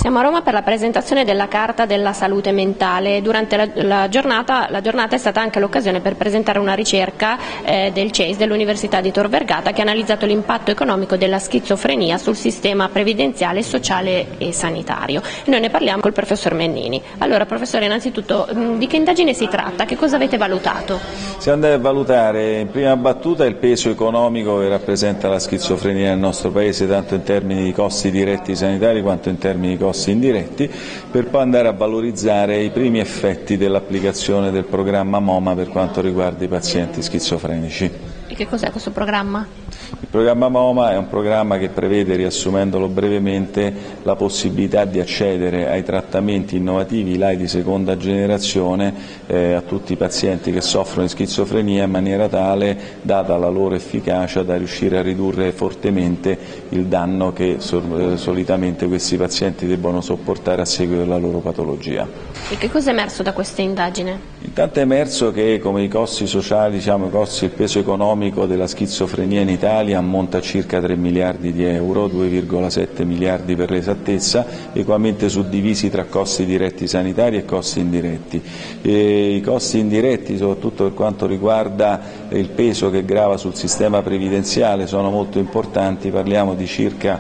Siamo a Roma per la presentazione della Carta della Salute Mentale. Durante la giornata è stata anche l'occasione per presentare una ricerca del CEIS dell'Università di Tor Vergata che ha analizzato l'impatto economico della schizofrenia sul sistema previdenziale, sociale e sanitario. Noi ne parliamo col professor Mennini. Allora, professore, innanzitutto di che indagine si tratta? Che cosa avete valutato? Si andava a valutare in prima battuta il peso economico che rappresenta la schizofrenia nel nostro Paese, tanto in termini di costi diretti sanitari quanto in termini di costi indiretti, per poi andare a valorizzare i primi effetti dell'applicazione del programma MoMA per quanto riguarda i pazienti schizofrenici. E che cos'è questo programma? Il programma MoMA è un programma che prevede, riassumendolo brevemente, la possibilità di accedere ai trattamenti innovativi LAI di seconda generazione a tutti i pazienti che soffrono di schizofrenia, in maniera tale, data la loro efficacia, da riuscire a ridurre fortemente il danno che solitamente questi pazienti debbono sopportare a seguito della loro patologia. E che cosa è emerso da questa indagine? Intanto è emerso che come i costi sociali, i costi e il peso economico della schizofrenia in Italia ammonta a circa 3 miliardi di euro, 2,7 miliardi per l'esattezza, equamente suddivisi tra costi diretti sanitari e costi indiretti. I costi indiretti, soprattutto per quanto riguarda il peso che grava sul sistema previdenziale, sono molto importanti, parliamo di circa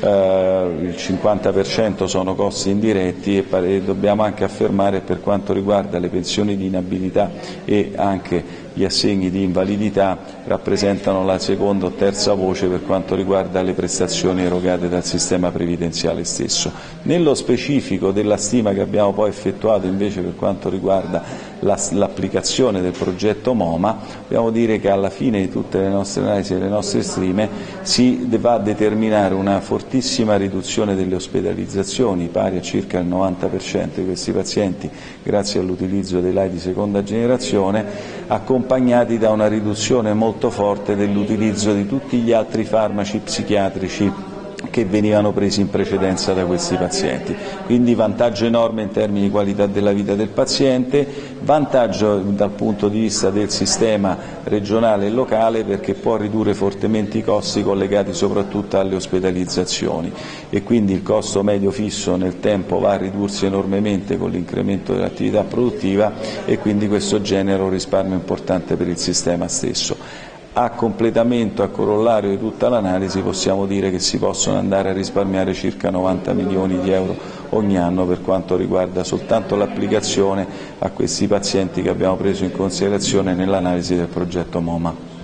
il 50% sono costi indiretti e dobbiamo anche affermare per quanto riguarda le pensioni di inabilità e anche gli assegni di invalidità rappresentano la seconda o terza voce per quanto riguarda le prestazioni erogate dal sistema previdenziale stesso. Nello specifico della stima che abbiamo poi effettuato invece per quanto riguarda l'applicazione del progetto MoMA, dobbiamo dire che alla fine di tutte le nostre analisi e le nostre stime si va a determinare una fortissima riduzione delle ospedalizzazioni, pari a circa il 90% di questi pazienti grazie all'utilizzo dei LAI di seconda generazione, accompagnati da una riduzione molto forte dell'utilizzo di tutti gli altri farmaci psichiatrici che venivano presi in precedenza da questi pazienti. Quindi vantaggio enorme in termini di qualità della vita del paziente, vantaggio dal punto di vista del sistema regionale e locale perché può ridurre fortemente i costi collegati soprattutto alle ospedalizzazioni e quindi il costo medio fisso nel tempo va a ridursi enormemente con l'incremento dell'attività produttiva e quindi questo genera un risparmio importante per il sistema stesso. A completamento, a corollario di tutta l'analisi, possiamo dire che si possono andare a risparmiare circa 90 milioni di euro ogni anno per quanto riguarda soltanto l'applicazione a questi pazienti che abbiamo preso in considerazione nell'analisi del progetto MoMA.